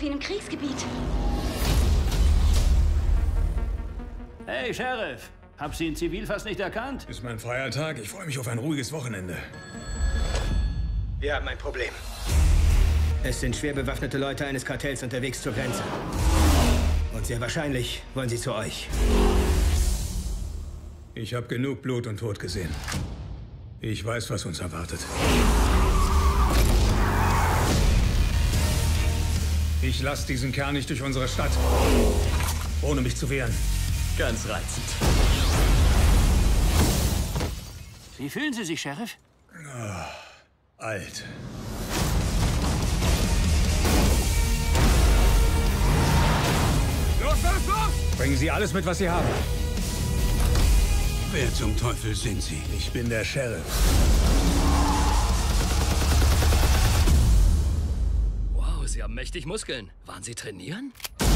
Magazin im Kriegsgebiet. Hey, Sheriff. Hab Sie in Zivil fast nicht erkannt. Ist mein freier Tag. Ich freue mich auf ein ruhiges Wochenende. Wir haben ein Problem. Es sind schwer bewaffnete Leute eines Kartells unterwegs zur Grenze. Und sehr wahrscheinlich wollen sie zu euch. Ich habe genug Blut und Tod gesehen. Ich weiß, was uns erwartet. Ich lasse diesen Kerl nicht durch unsere Stadt, ohne mich zu wehren. Ganz reizend. Wie fühlen Sie sich, Sheriff? Alt. Los, los, los! Bringen Sie alles mit, was Sie haben. Wer zum Teufel sind Sie? Ich bin der Sheriff. Wow, Sie haben mächtig Muskeln. Waren Sie trainieren?